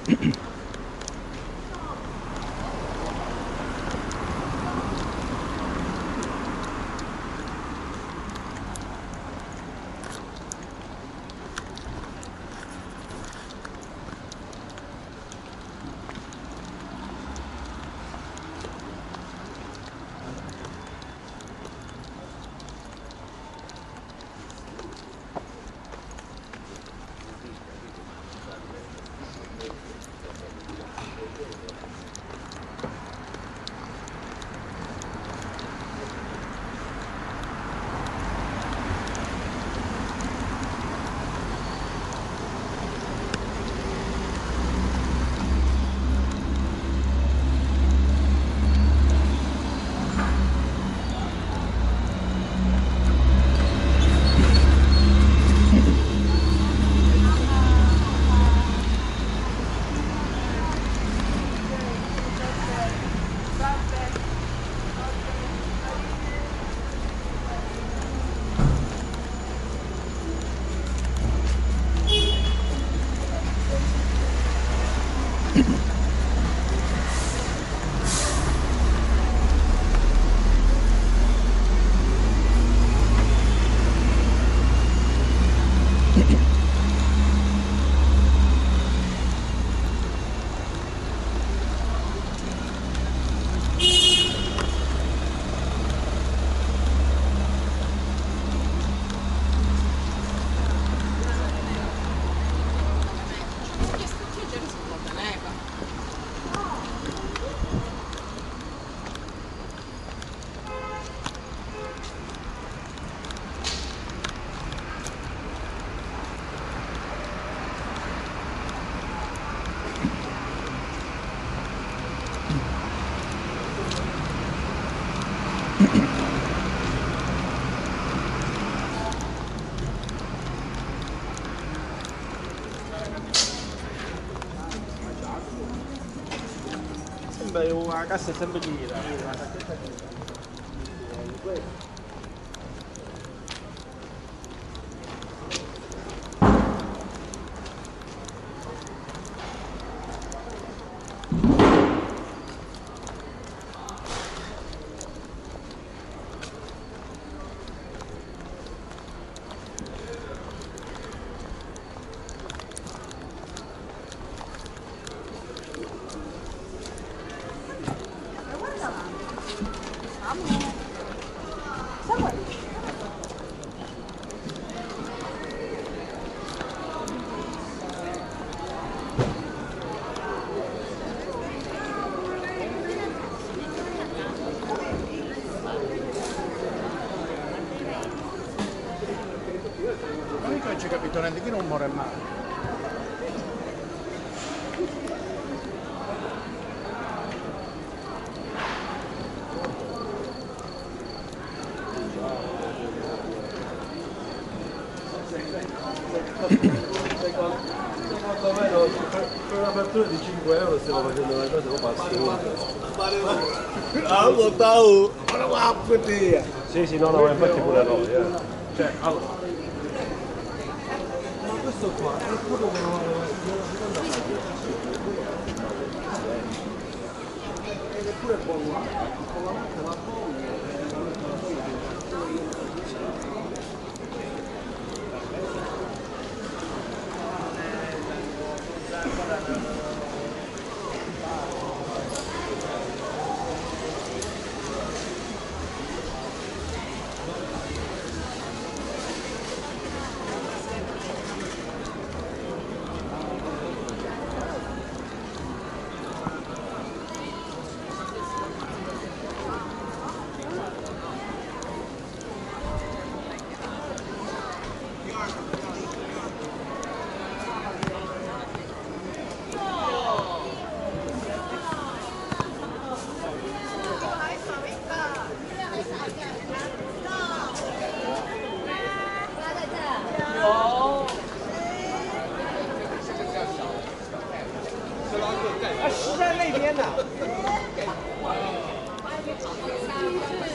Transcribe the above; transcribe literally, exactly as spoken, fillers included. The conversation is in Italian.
Beh, una cassa è sempre piena. Non c'è capito niente, chi non muore mai. Secondo me no, per un'apertura di cinque euro stiamo facendo una cosa un po' assurda. Ah, lo tau! Ora va a partire! Sì, sì, no, no, infatti pure noi, eh. Cioè, allora. Ma questo qua è quello che non ed è pure bollato, con la macchina la bolla. Ah,是在那边呢。